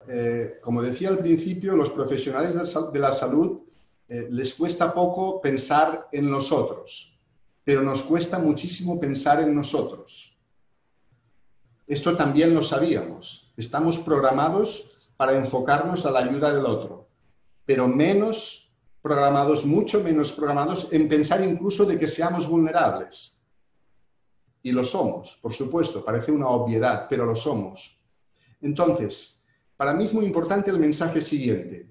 como decía al principio, los profesionales de la salud les cuesta poco pensar en nosotros, pero nos cuesta muchísimo pensar en nosotros. Esto también lo sabíamos. Estamos programados para enfocarnos a la ayuda del otro, pero menos programados, mucho menos programados en pensar incluso de que seamos vulnerables. Y lo somos, por supuesto, parece una obviedad, pero lo somos. Entonces, para mí es muy importante el mensaje siguiente.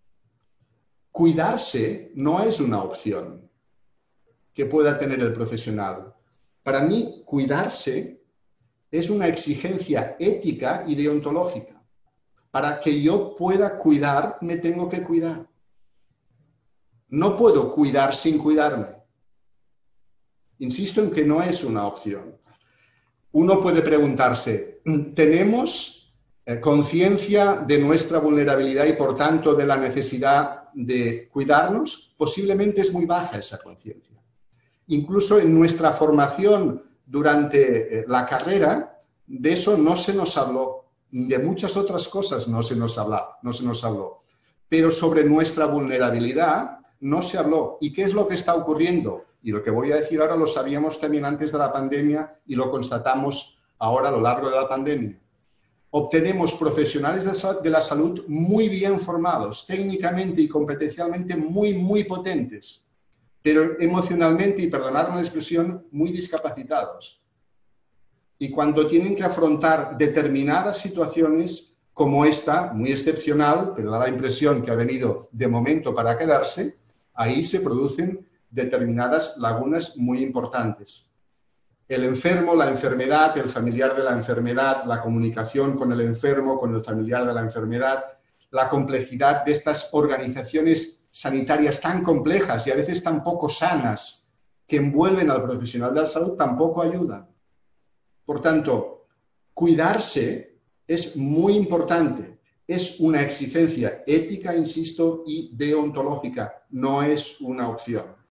Cuidarse no es una opción que pueda tener el profesional. Para mí, cuidarse es una exigencia ética y deontológica. Para que yo pueda cuidar, me tengo que cuidar. No puedo cuidar sin cuidarme. Insisto en que no es una opción. Uno puede preguntarse, ¿tenemos conciencia de nuestra vulnerabilidad y, por tanto, de la necesidad de cuidarnos? Posiblemente es muy baja esa conciencia. Incluso en nuestra formación durante la carrera, de eso no se nos habló. De muchas otras cosas no se nos habló. Pero sobre nuestra vulnerabilidad no se habló. ¿Y qué es lo que está ocurriendo? Y lo que voy a decir ahora lo sabíamos también antes de la pandemia y lo constatamos ahora a lo largo de la pandemia. Obtenemos profesionales de la salud muy bien formados, técnicamente y competencialmente muy, muy potentes, pero emocionalmente, y perdonadme la expresión, muy discapacitados. Y cuando tienen que afrontar determinadas situaciones como esta, muy excepcional, pero da la impresión que ha venido de momento para quedarse, ahí se producen determinadas lagunas muy importantes. El enfermo, la enfermedad, el familiar de la enfermedad, la comunicación con el enfermo, con el familiar de la enfermedad, la complejidad de estas organizaciones sanitarias tan complejas y a veces tan poco sanas que envuelven al profesional de la salud tampoco ayudan. Por tanto, cuidarse es muy importante. Es una exigencia ética, insisto, y deontológica. No es una opción.